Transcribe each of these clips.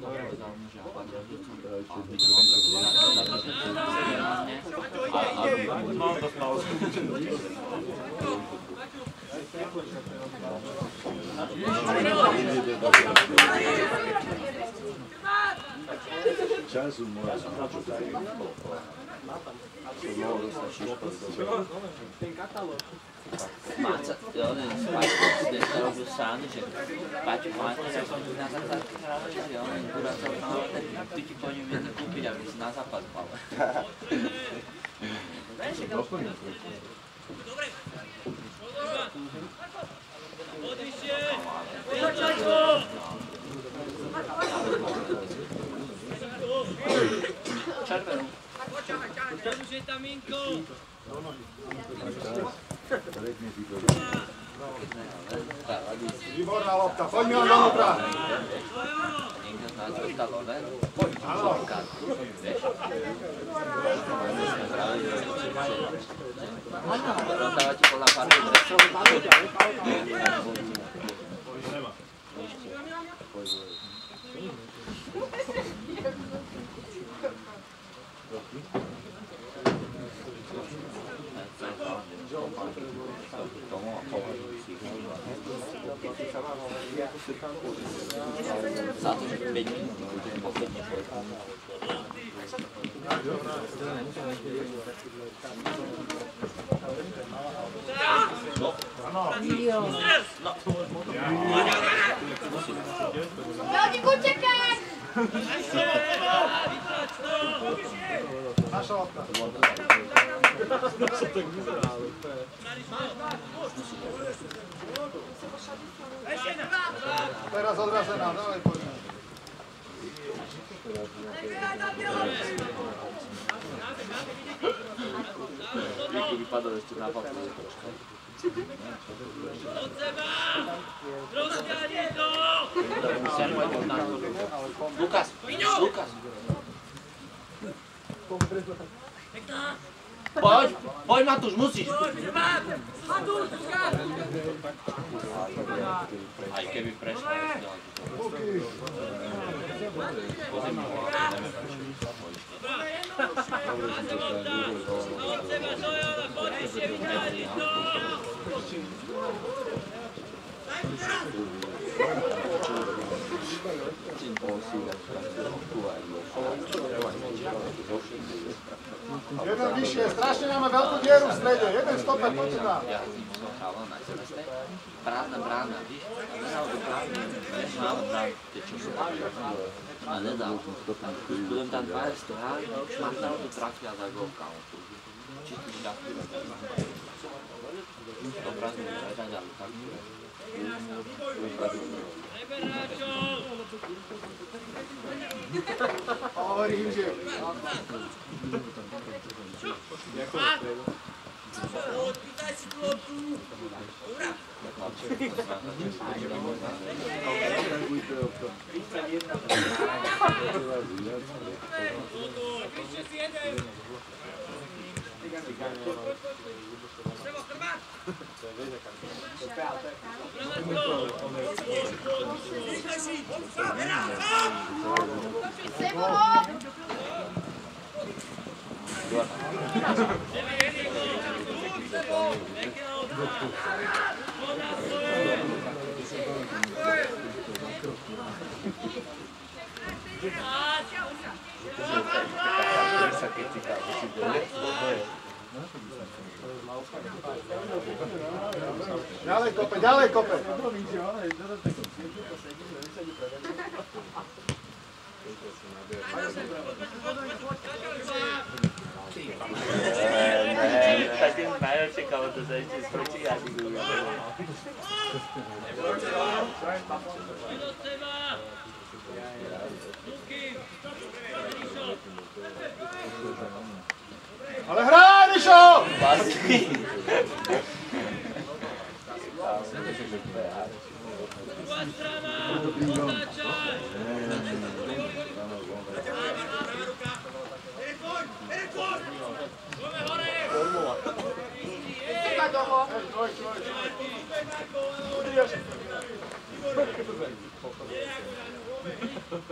Času moja som načutaj. Máca, jo, ten Paťko dneska robil sám, že Paťko máte, ja som tu na západ kráľa, jo, ten kurá sa tam, ty ti po ňom jedný kúpiť, aby si na západ pal. Červenú. Už je tam Minko! Výborná lopta, poďme ho donútra. Niekto z nás dostal len. Áno. Rozdávate podľa farby dresov? Za to, že 5 minút budeme posledne Jodík, utekaj! Naša lopta. Teraz odrazená, dávaj poďme. Jaký vypadol ešte na papu. Od seba! Rozťahni to! Lukas! Lukas! Poď Matúš, musíš! Matúš, Lukas! Aj keby prešla, Od seba, Sojova, poďte si vyťahni to! Jeden vyššie, strašne máme veľkú dieru v strede, jeden stoper, poďte nám. Ja som chával na celeste. Právna brána, víš? A nedal do právne. Málo brán, tie čo sú tam. A nedal. Budem tam 200 hrali, šmachtal to trafia za golka. Čistý šťastný. To prázdne vyhľadali tak. Hovorím, že... Odpýtaj si tú loptu! Ura! Vyššie si jeden! Sebo, chrbát! Vyššie si! Sebo! Ďalej kope, ďalej kope. Tak jen neočekal, to sa ešte skočí a si gúľa. Ale hraj, Rišo! Druhá strana! Otáčaj!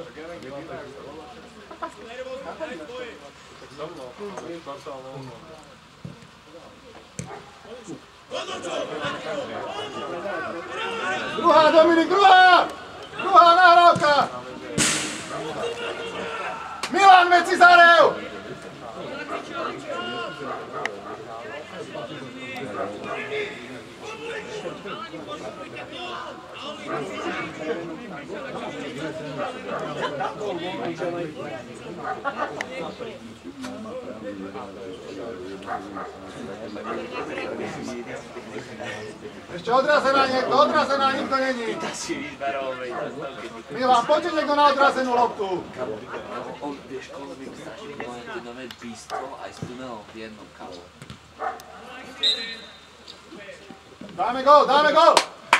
Druhá, Dominik, druhá! Druhá nahrávka! Milan Vecizarev! Ešte odrazená nikto není. Milan, poďte niekto na odrazenú loptu. On, vieš, koľko by strašne moje bistro aj s tunelom v jednom kalo. Dáme gól, dáme gól!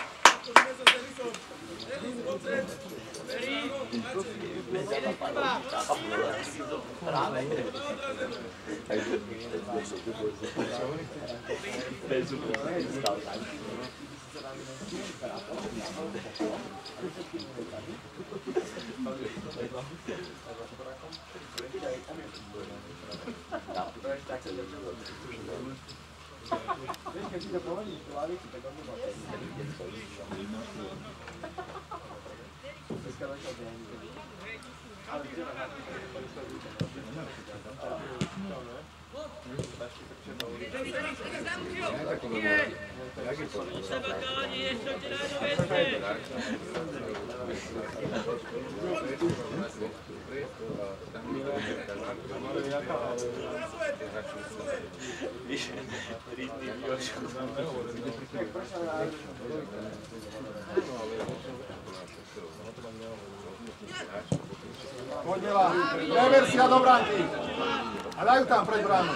Poďme, reversia do bránky. A dajú tam pred bránu.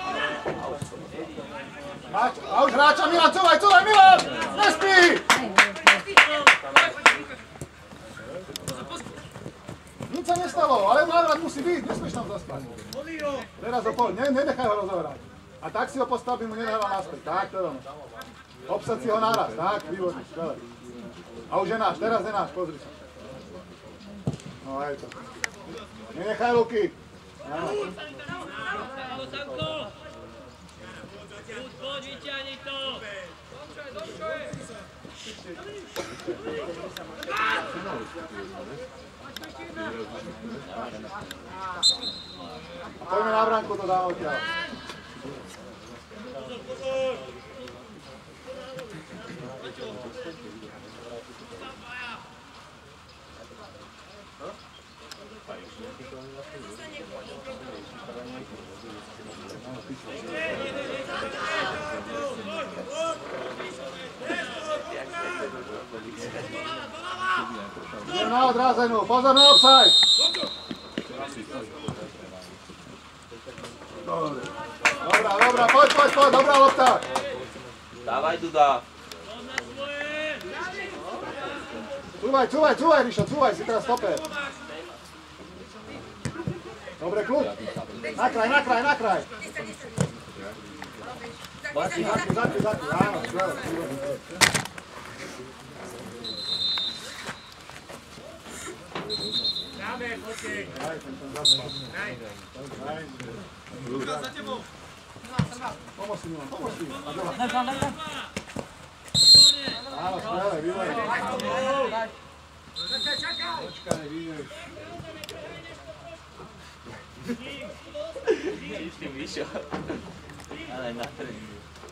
A už hráča Milan, cúvaj, Milan! Nespí! Nič sa nestalo, ale návrat musí byť, nesmieš tam zaspať. Teraz ho poď, nenechaj ho rozohrať. A tak si ho postaví, mu nedáva naspäť. Tak, to je ono. Obsad si ho naraz, tak, výborný, skvelé. A už je náš, teraz je náš, pozri sa. No, aj to. Nenechaj Luky. Áno. Poď, vyťahni to! Poďme na bránku, to dáme odtiaľ. Idem na odrazenú, pozor na offside! Dobrá, poď, dobrá lopta! Dávaj, Duda! Cúvaj, Rišo, cúvaj, si teraz stoper. Dobre, kľud. Na kraj. Zaki, áno, skvelé. Dáme, poďte. Za tebou. Pomôž si, Milan. Áno, skvelé, výborné. Počkaj, vidíš. Ty vyšiel. Ale na tréningu.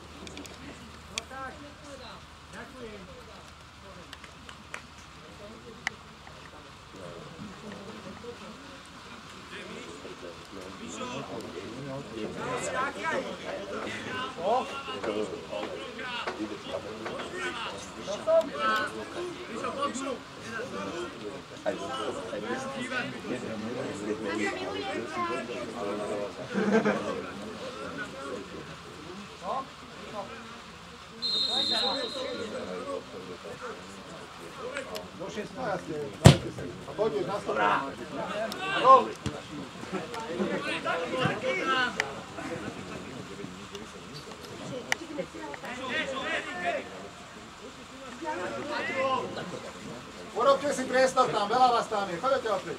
Do 16, dajte si. A pôjdeš na stole. Gol! Urobte si priestor tam, veľa vás tam je, chodete opäť.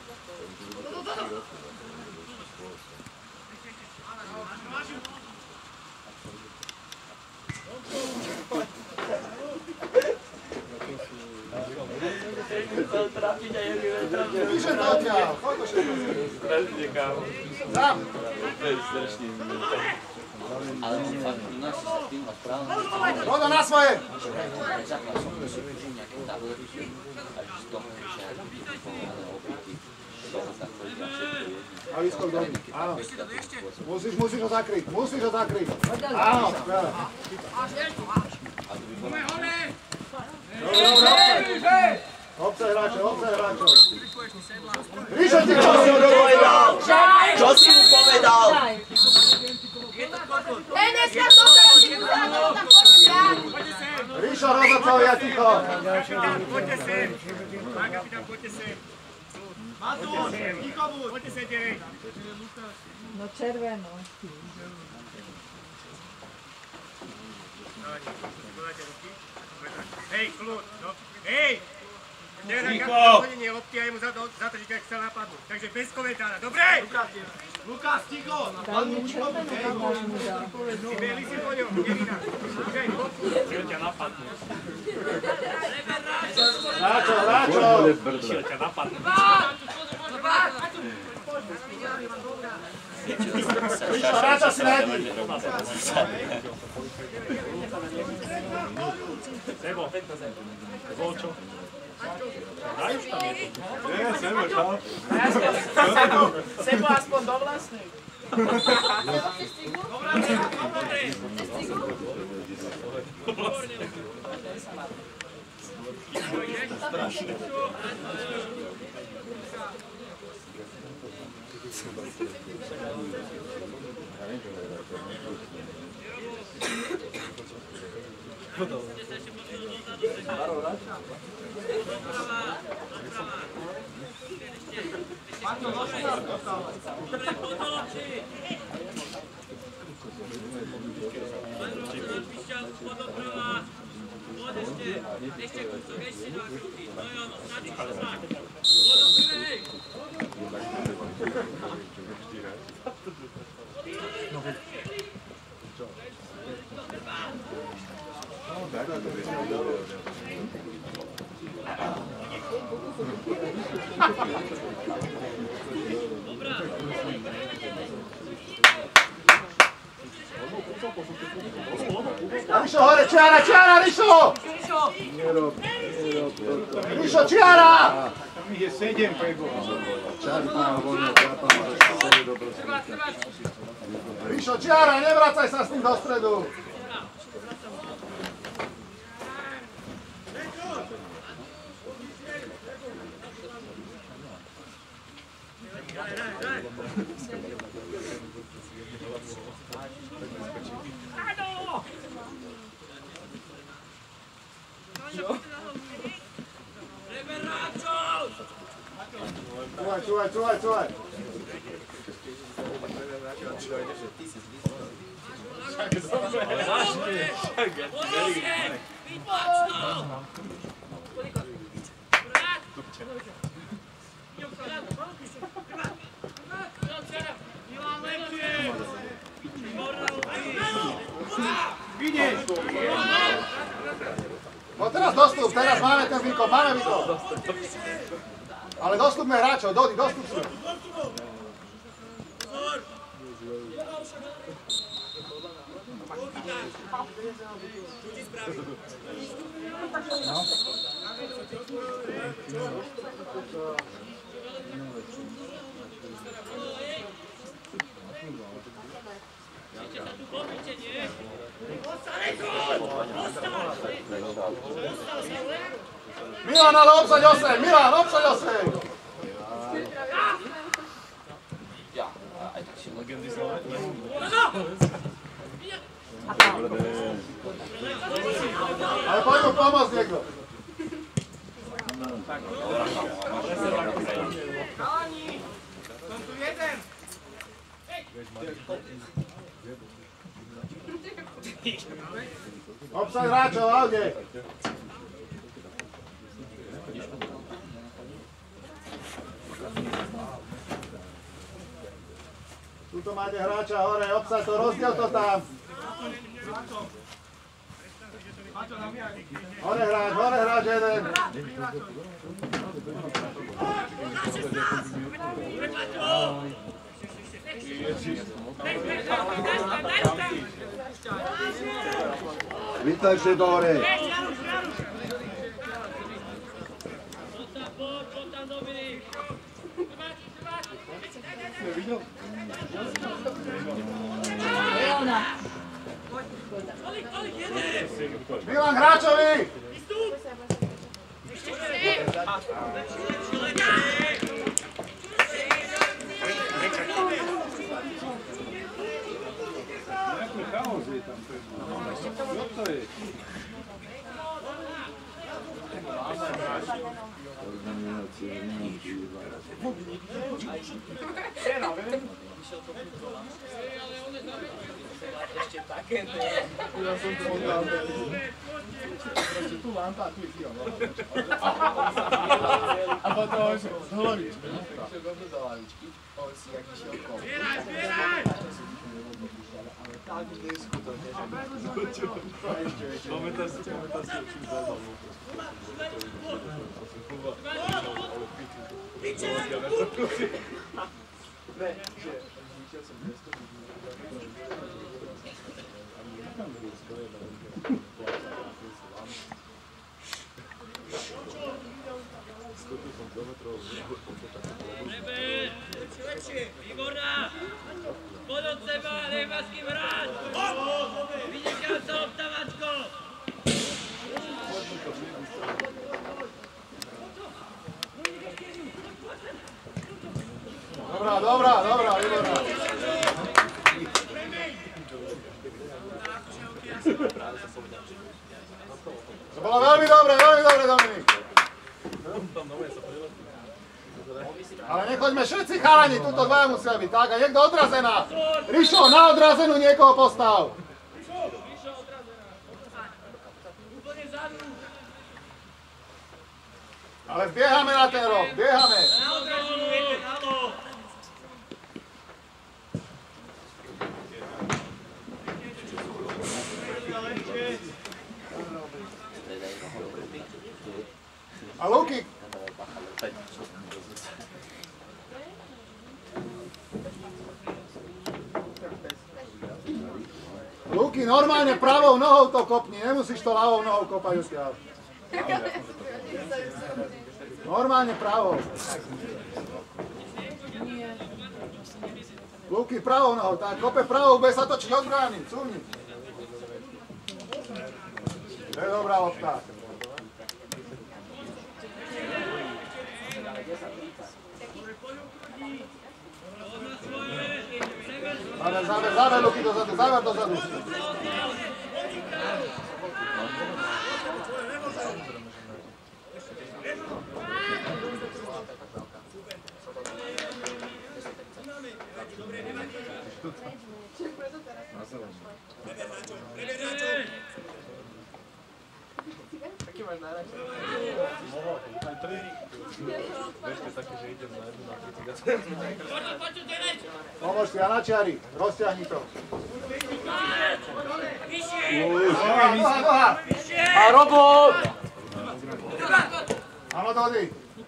Vyše to odtiaľ, choď to všetko. Sám. Ale on fakt prináši sa tým a správne. Vodo na svoje. Nezaklal som nejaké tabletky, až z toho, že ale opäť z toho takové všetko je. A výskok do nich, áno. Musíš ho zakryť, musíš ho zakryť. Áno, skvelé. Obsah hráčov. Ríšo, ty čo si mu povedal? Čo si mu povedal? Dneska to sa tam poďte ja. Ríšo, rozhodcovia, ticho. Poďte sem. Pán kapitán, poďte sem. Matúš, ticho buď. Poďte sem, derej. No červeno. Hej, kľud. Hej! Hodenie lopty a jemu za to, že ťa chcel napadnúť. Takže bez komentára, dobre? Lukáš, ticho! Daj mu červeno, tam máš mu dať. Vybehli si po ňom, nevina. Chcel ťa napadnúť. Hráčo. Chcel ťa napadnúť. Ríšo, hráča si nájdi. Sebo. Volčo. Daj už tam je to. Nie, Sebo, čau. Sebo aspoň do vlastnej. Ríšo, hore, čiara, Ríšo! Ríšo, čiara! Tam ich je 7 preboha. Čári tam voľne, trápam, že sa je dobro strýka. Ríšo, čiara, nevracaj sa s tým do stredu. Čúvaj. No teraz dostup, teraz máme ten výkon, máme výkon. Ale dostupme hráčov, Dodi, dostupme. Milan, ale obsaď 8, Milan, obsaď 8. Ja, aj tak si legendy Ale poď mu pomôcť niekto. Chalani, som tu jeden. Obsaď hráčov, Alge. Tuto máte hráča hore, obsah to, rozdiel to tam. Hore hráč jeden. Vytlačte do hore. Milan hráčovi! Ešte také ne. Ja som to odal. Proste tu lampa a tu je Fion. A potom už z hlavičky. Išiel dobre do lavičky. On si jak išiel kop. Ale tak neskutočne, že... Pamätáš si, čím zadal. Ne, že išiel som 200. Výborná! Poď od seba, nejma s kým hrať! Vynikajúca lopta, Vačko! Dobrá, výborná. To bolo veľmi dobre, Dominik. Ale nechoďme všetci chalani, tuto dvaja musia byť, tak? A niekto odrazená. Rišo, na odrazenú niekoho postav. Ale vbiehame na ten roh, vbiehame. Na odrazenú, viete, áno! A Luky. Luky, normálne pravou nohou to kopni, nemusíš to ľavou nohou kopať odtiaľ. Normálne pravou. Luky, pravou nohou, tak kope pravou, bude sa točiť od brány, cúvni. To je dobrá lopta. Záver, Luky, dozadu, záver dozadu. Aký máš najradšej? Aj 3. Vieš, také, že idem na jednu na 30. Pomôžte, a na čiari, rozťahni to. Noha. A robot! Áno, Dodi.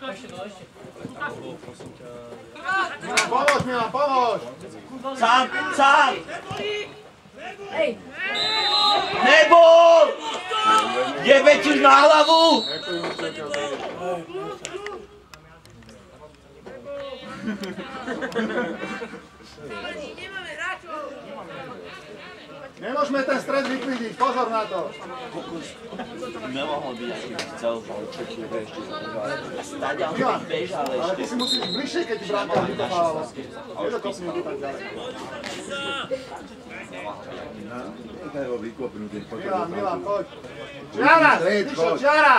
Pomôž, Milan, pomôž. Sám! Hej, Nebol! Jebe ti na hlavu! Nemôžeme ten stred vyklidiť, pozor na to. Nemohol by asi chcel, ale čo tu je ešte zaujať. Staďal Milan, bežal ale ty ešte. si musíš byť bližšie, keď ti bránka vykopávala. Nedokopni ho tak ďalej. Nechaj ho vykopnúť. Milan, poď. Čiara, Tyšo, čiara.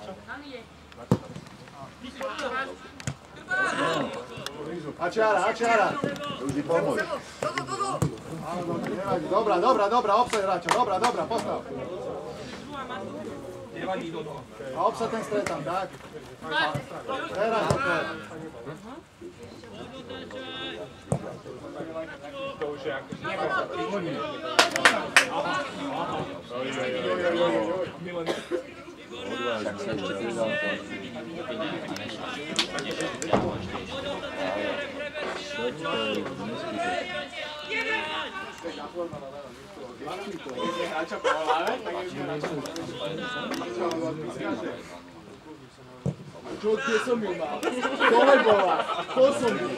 A čiara. Už ti pomôž. Nevadí, dobrá, obsať hráča, dobrá, postav. A obsať ten stred tam, tak? Teraz, Už je akože... Milan. Však sa ešte pridal to. Čo, kde som ju mal? Dole bola. To som ju.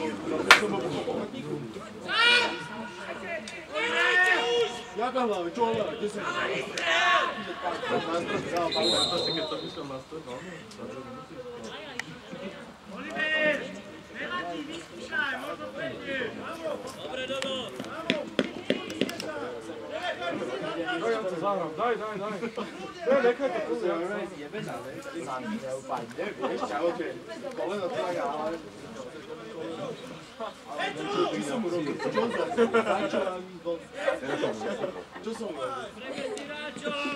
Jaká hlava? Čo hlava? Kde som ju mal? Keď som išiel na stroj, no. Oliver! Nevadí, vyskúšaj, možno pekne. Dobre, Dodo. Daj, ja to zahrám, daj. Nechaj to tu. Čo som urobil? Prevedzi hráčov.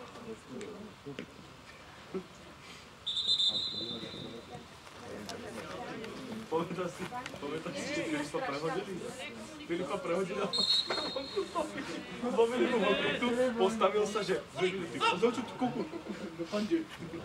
Povedal si, že Filipa prehodili a vo minulú mobilitu postavil sa, že 2 minúty. A začo tu kuku. Pande.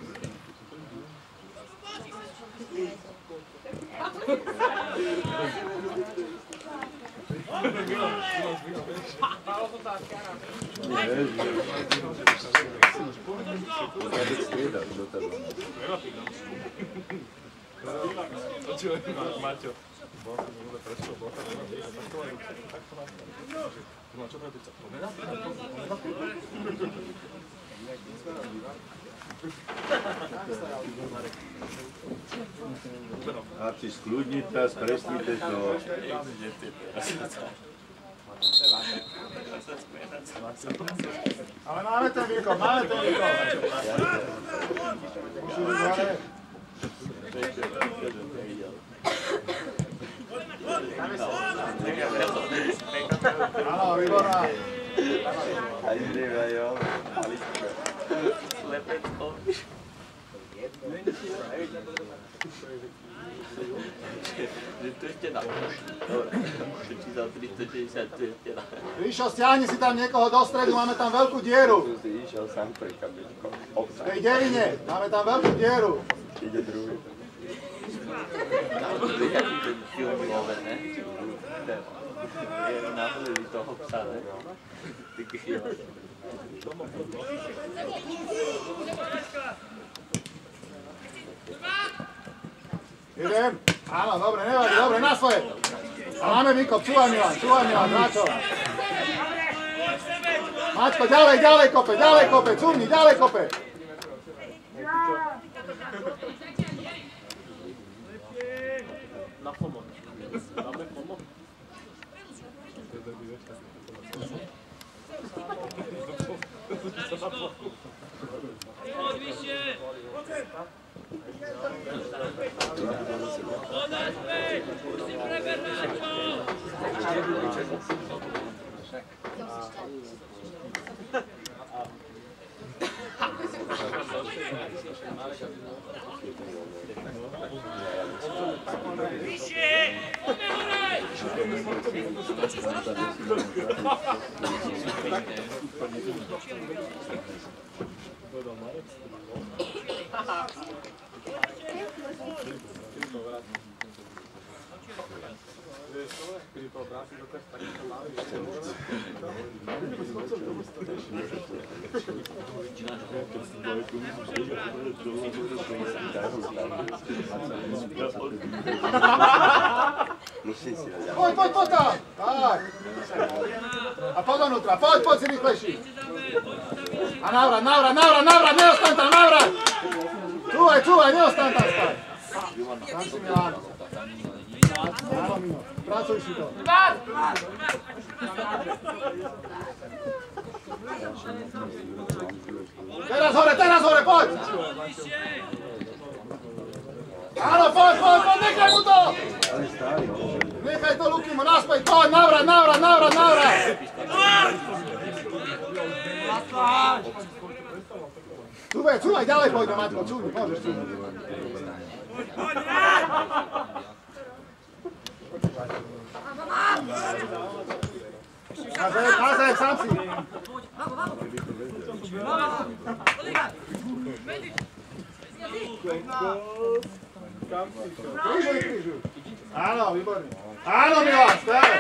Maťo, bol som minule prešiel, bol tam jedna vieca, takto aj ruky, takto nám to. No čo to je teď? Chlapci, skľudnite, spresnite to. Ale máme ten výkon, máme ten výkon. Musí byť hore. Áno, výborná. Aj zrieva, jo. Slepečko. Že to ešte na uši. Dobre, uši za 360, to ešte na... Ríšo, stiahni si tam niekoho do stredu, máme tam veľkú dieru. Tu si išiel sám pre kabičko. V tej derine, máme tam veľkú dieru. Ide druhý. Jaký ten film love, ne? Je nahodili toho psa, ne? Ty chyba. Idem. Áno, dobre, nevadí, dobre, na svoje. A máme výkop, čúvaj Milan, hráčov. Maťko, ďalej kope, cúvni, ďalej kope. Na pomoc. Dáme pomoc. Odvyššie. Poda späť. Musí preber hráčov. Vyššie! Poďme hore! Poď tam! Tak. A poď donútra, poď si rýchlejší. A návrat, neostaň tam, návrat! Čúvaj, neostaň tam stať. Tam si Milan. Áno, Mino, pracuj si to. Teraz hore, poď! Áno, poď, nechaj mu to! Nechaj to, Lukimo, naspäť, poď, návrat! Čúvaj, ďalej poďme, Matko, čúvaj, môžeš čúvať. Nazaj, sám si. Krížuj. Áno, výborný. Áno, Milan, stále.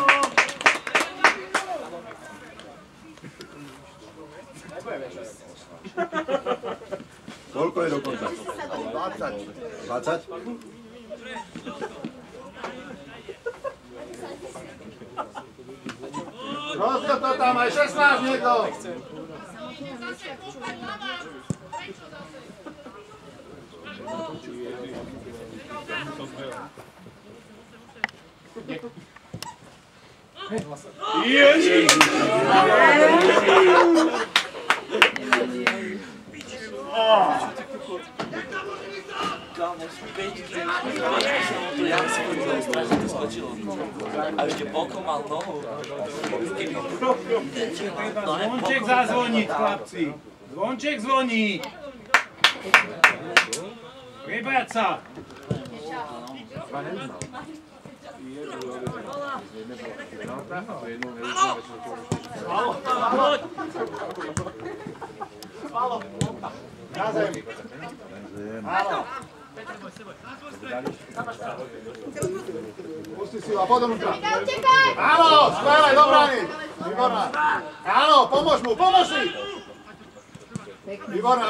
Koľko je dokonca? 20. 20? Rozdiel to tam aj 16 niekto. Ježiš! Kámo, 5 kg, to ja si chodil, strašne to skočilo. A ešte bokom mal nohu. Zvonček zazvoní, chlapci. Zvonček zvoní. Vybať sa. Na zemi. Áno. Pusti si ho a poď donútra. Áno, skvelé, do brány. Výborná. Áno, pomôž mu, pomôž si. Výborná.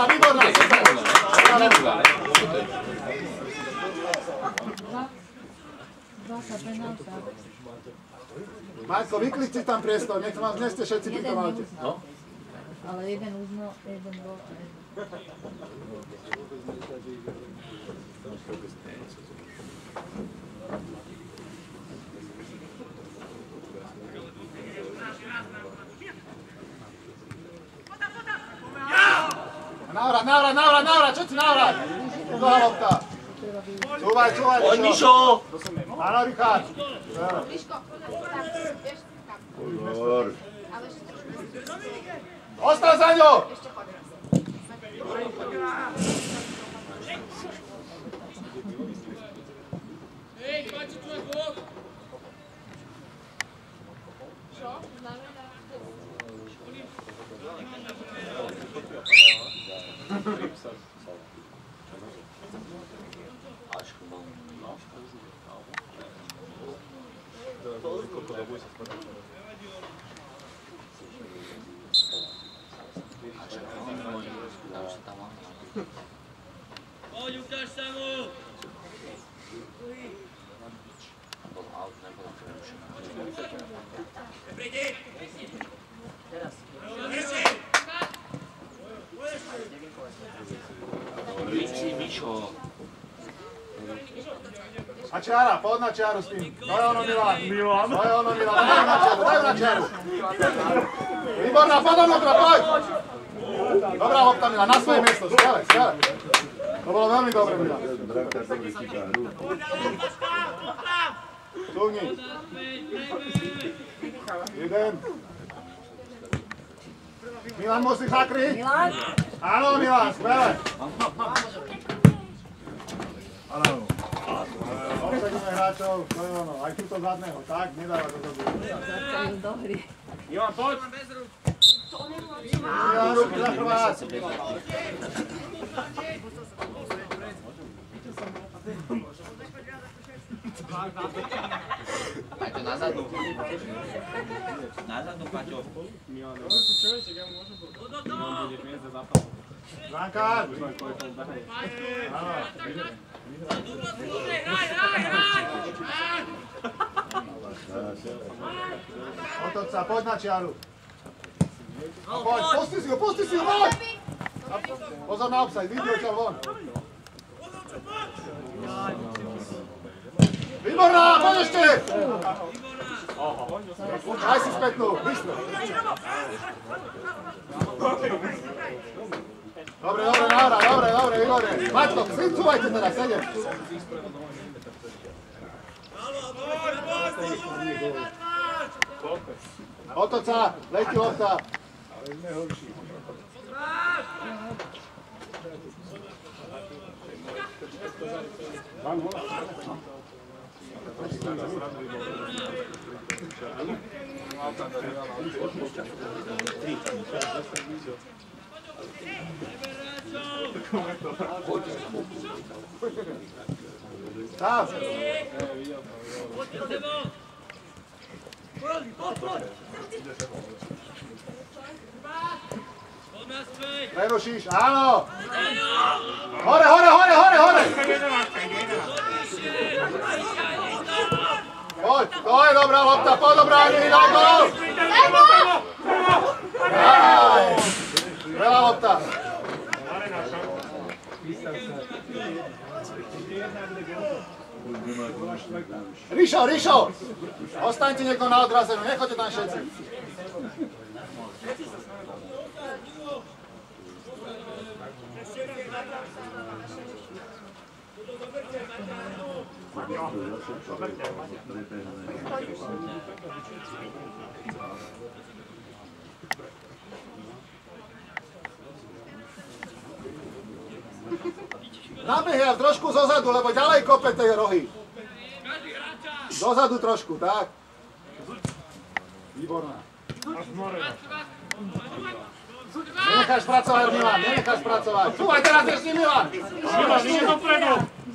Majko, vyklič si tam priestor, nech vám dnes ste všetci pri tom aute. Ale jeden uznal, jeden bol a jeden. Návrat, čo si návrat? Druhá lopta. Čúvaj. Poď, Mišo! Áno, Richard. Pozor. Ostal za ňou! Hej, páči tvoj bok! Poď, ukáž sa mu! Mišo. A čiara, poď na čiaru s tým. To je ono, Milan. Daj na čiaru. Výborná, poď donútra, poď. Dobrá lopta, Milan, na svoje miesto, skvelé. To bolo veľmi dobre, Milan. Tuhni. Jeden. Milan, musíš zakryť. Áno, Milan, skvelé. Obsadíme hráčov, to je ono, aj túto zadného, tak, nedáva to dobu. Dobrý. Ivan, poď. Milan, ruky za chrbát. Paťo, na zadnú. Na zadnú, Paťo. Brankár. Otoč sa, poď na čiaru. Poď, pusti si ho, poď! Pozor na obsah, vidíš ťa von. Výborná, poď ešte! Daj si spätnú, bystro. Dobre, výborné. Maťko, cúvajte teda, sedem. Otoč sa, letí lopta. Stav! Prerušíš, áno! Hore, hore, hore, hore, hore! Poď, to je dobrá lopta, poď dobrá, Anihy, daj gol! Aj, veľa lopta. Ríšo, Ríšo! Ostaňte niekto na odrazenú, nechoďte tam všetci. Nabehiav trošku zozadu, lebo ďalej kope tej rohy. Dozadu trošku, tak. Výborná. Nenecháš pracovať, Milan, nenecháš pracovať. Súvaj teraz ešte, Milan. Milan, nie dopredu.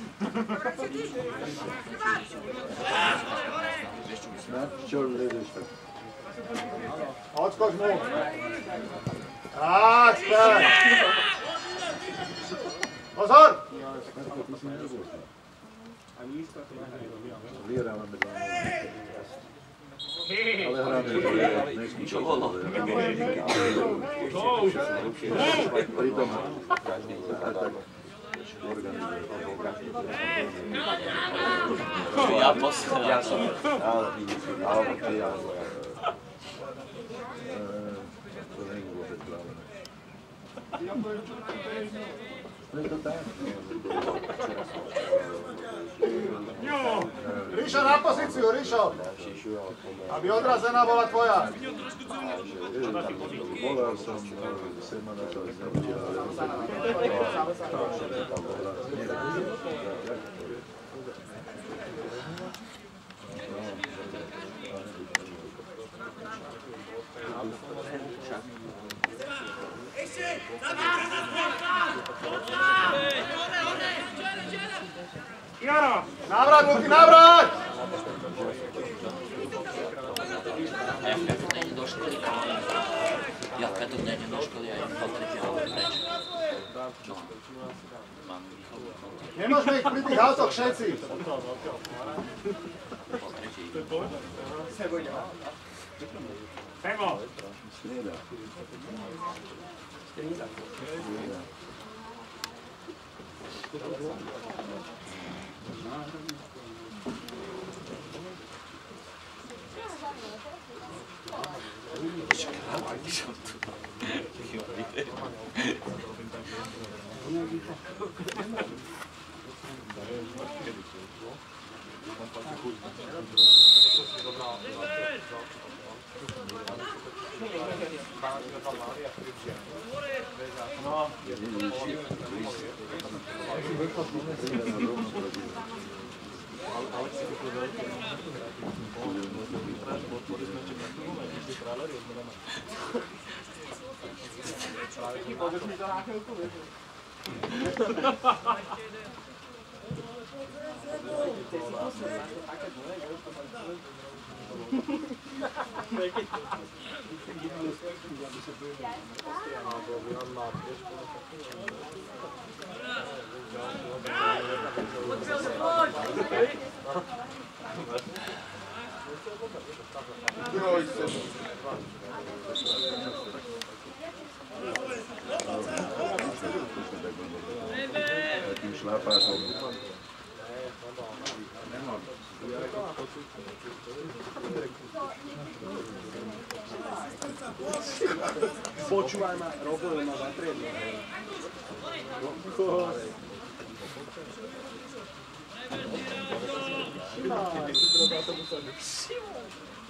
Odskoč mu. Tak, späť. Pozor! Ale hráme Čo bolo? pritom Ja posledám. alebo ty, alebo ja. To nie je vôbec práve. Preto tak. Ríšo, na pozíciu, Ríšo. Aby odrazená bola tvoja. Volal som Semana to znebudia, Jaro! Návrat, Luky, návrat! Javka tu není do školy a im patríte ale preč. Čo? Mám výchovu. Nemôžeme ich pri tých autoch všetci. Sebo! Strieda. Takým šlápákom. Počúvaj ma, Robo ma zatriedne.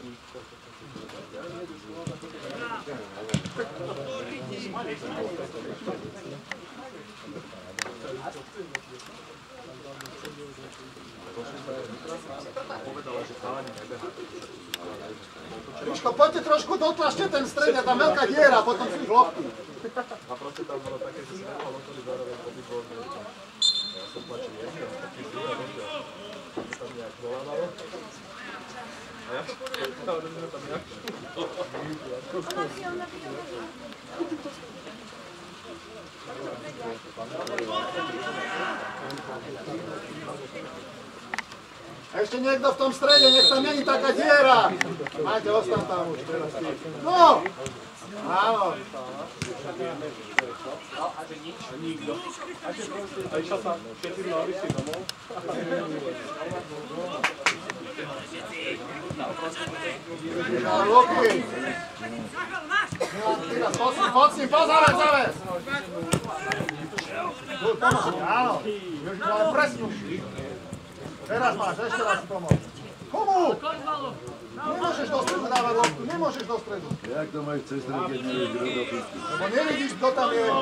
Ríško, poďte trošku dotlačte ten stred, je tam veľká diera, potom si lopty. A proste tam bolo také, že si nechal otvorí zároveň obidvoch. Ja som tlačil jedno, taký zvuk a rozdiel. To tam nejak volávalo. A ja hovorím, že tam nejak Ešte niekto v tom strede, nech tam není taká diera. Máte, ostan tam už teraz. No! Áno. a nikto. A išiel sa všetci novici domov. Luky. Poď s ním, pozávať, záves. Áno. Ježiš, ale presnúši. Teraz máš, ešte raz si pomôcť. Komu? Nemôžeš do stredu dávať loptu, nemôžeš do stredu. Jak to máš cez stredu, keď nevieš, kto to pustí? Lebo nevidíš, kto tam je.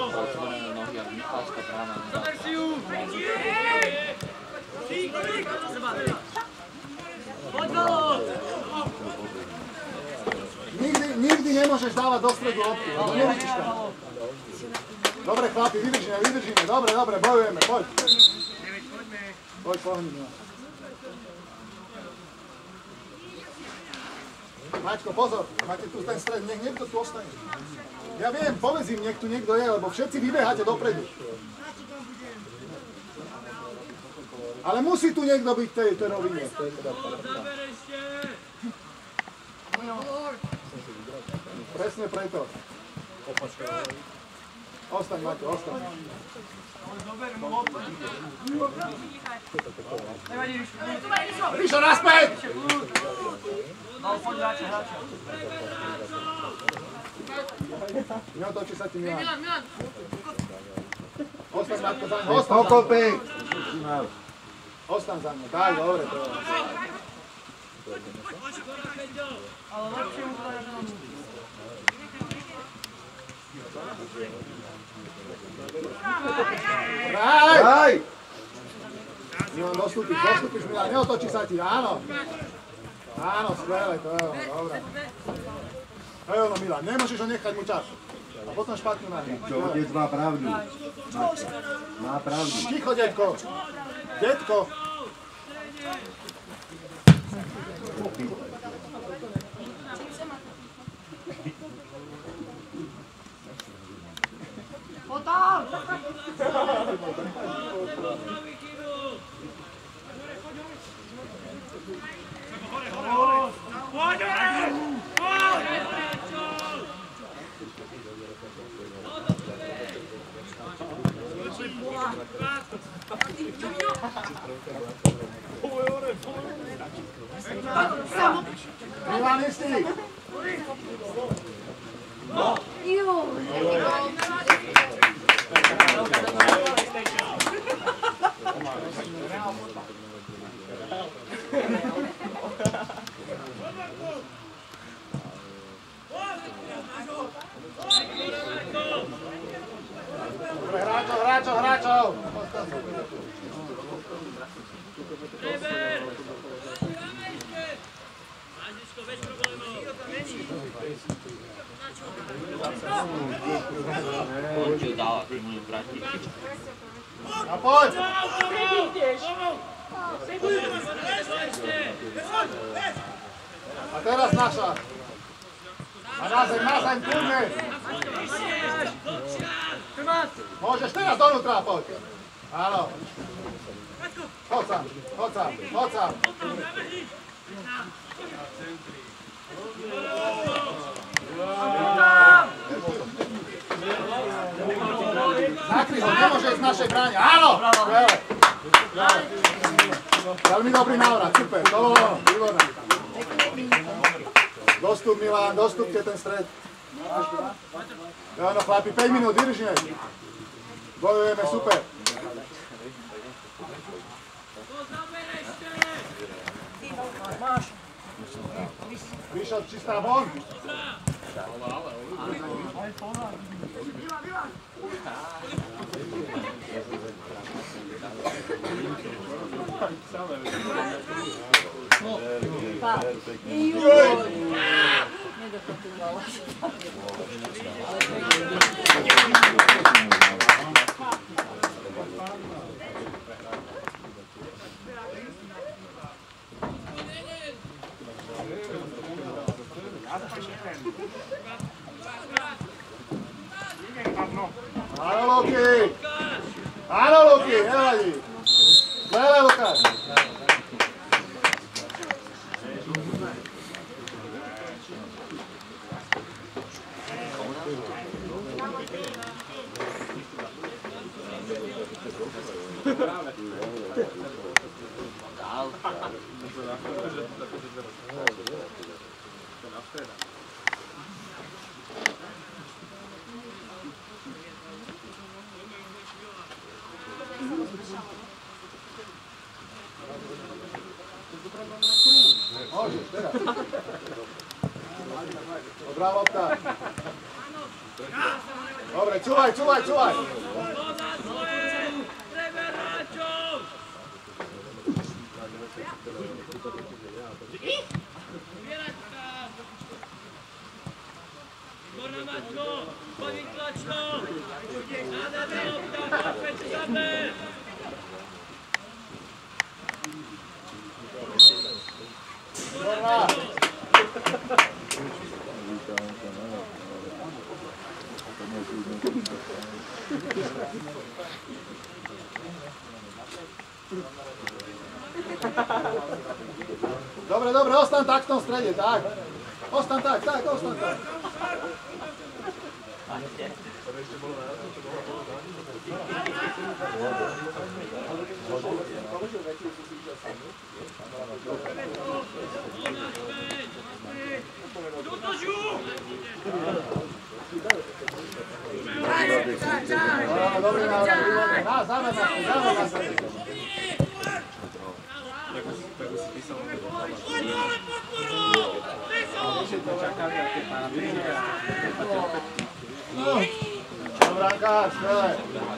Nikdy nemôžeš dávať do stredu loptu, lebo nevidíš tam. Dobre chlapi, vydržíme, dobre, bojujeme, poď. Poď, pohnime. Maťko, pozor, máte tu ten stred, nech niekto tu ostane. Ja viem, povedz im, nech tu niekto je, lebo všetci vybeháte dopredu. Ale musí tu niekto byť v tej rovine. Presne preto. Ostaň, Maťo, ostaň. Ríšo, naspäť! Neotočí sa ti Milan. Ostaň, Matko, za mňa. Ostaň za mňa. Ostaň za mňa. Tak, dobre, to je. Ale lepšie mu to dá, že nám musí. Hraj! Milan, dostúpiš, Milan, neotočí sa ti, áno. Áno, skvelé, to je ono, dobre. To je ono, Milan, nemôžeš ho nechať mu čas. A potom špatnú náhľad. Čo, otec má pravdu. Má pravdu. Ticho, detko. Detko. Potom! Milan, istý. Dobre, hráčov. Poďte dávať, ty mu vráti. A poď! A teraz naša. A na zem, kľudne. Môžeš teraz donútra, poď. Áno. Choď sám. Zakry ho, nemôže ísť z našej bráne. Áno! Veľmi dobrý návrat, super. To bolo ono, výborné. Dostup, Milan, dostupte ten stred. Áno, chlapi, 5 minút, vydržíme. Bojujeme, super. Máš. Vyšel čistá von. Áno, Luky! Áno, Luky, nevadí. Lele, Lukáš. Môžeš, teraz. Dobrá lopta. Dobre, čúvaj, čúvaj, čúvaj. Výborná Maťko, poď tlačno. Nádherná lopta, poď sebe. Dobrá. Dobre, dobre, ostan tak v tom strede, tak. Ostan tak, tak, ostan tak. Dobre, na zámer na sebe. Brankáč, skvelé.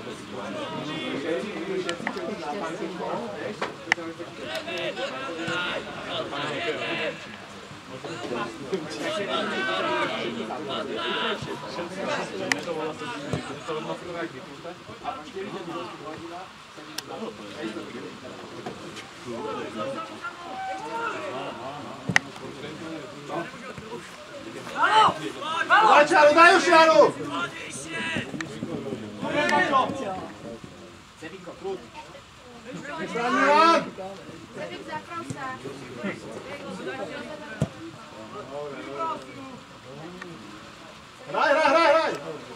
Daj šaru, daj už šaru! Milan! Hraj, hraj, hraj, hraj!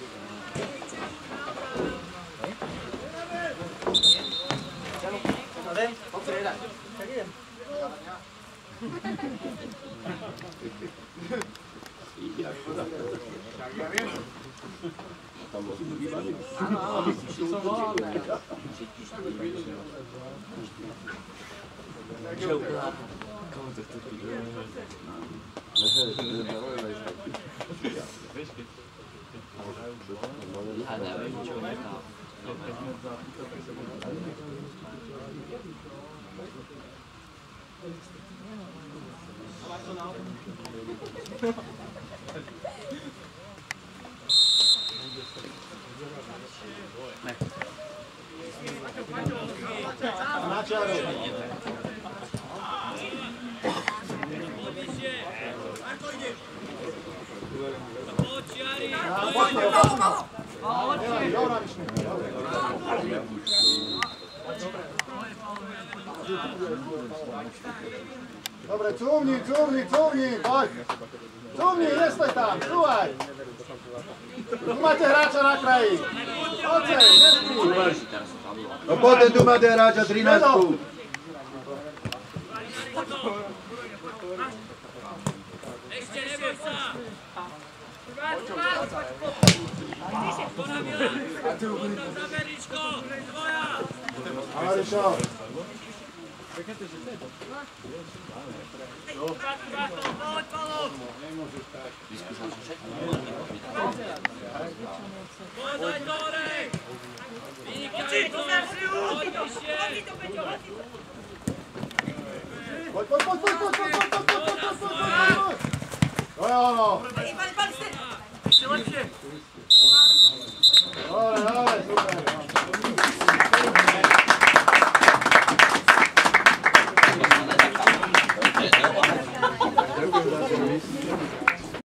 Ja neviem, čo je tam. Na čaru. Dobre, cúvni, cúvni, cúvni, poď. Cúvni, nestoj tam, cúvaj. Tu máte hráča na kraji. Ocej, nestoj. No poďte, tu máte hráča 13. Ešte neboj sa. Marišo. Vyskúšal som všetko. Podaj dole! Vynikajúco! Poď vyššie! Poď! To je ono! Pali, ste! Ešte lepšie. Dobre.